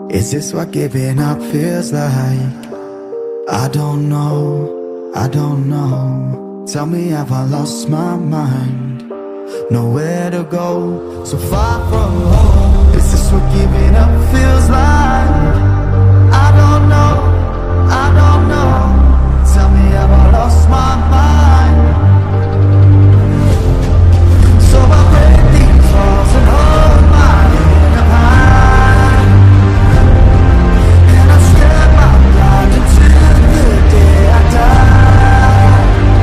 Is this what giving up feels like? I don't know, I don't know. Tell me, have I lost my mind? Nowhere to go, so far from home. Is this what giving up feels like? I don't know, I don't know. Tell me, have I lost my mind? So I break these walls and hold my head up high, and I step out loud until the day I die.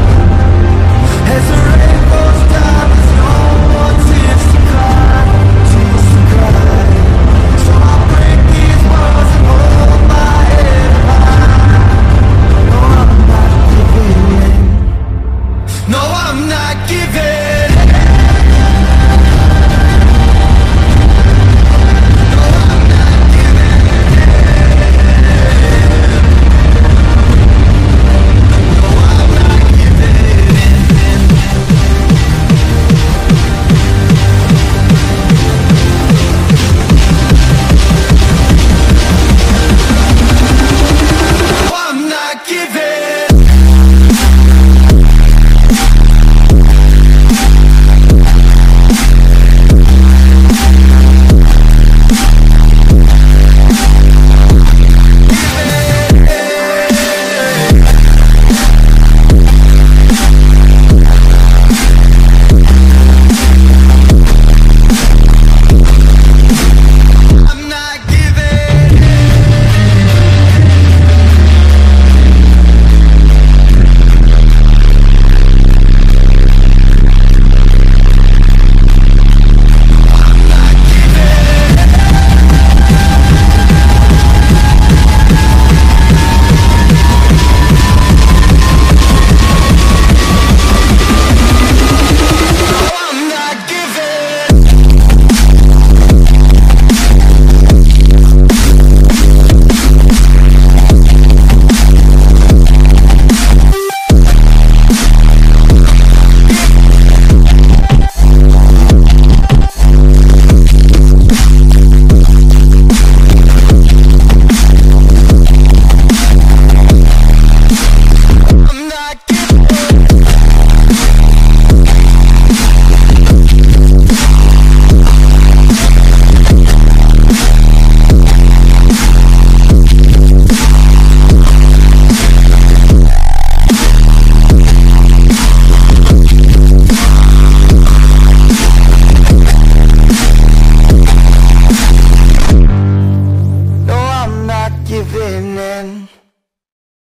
As the rain goes down, there's no more tears to cry, tears to cry. So I break these walls and hold my head up high. No, I'm not giving in. No, I'm not giving in. Giving in.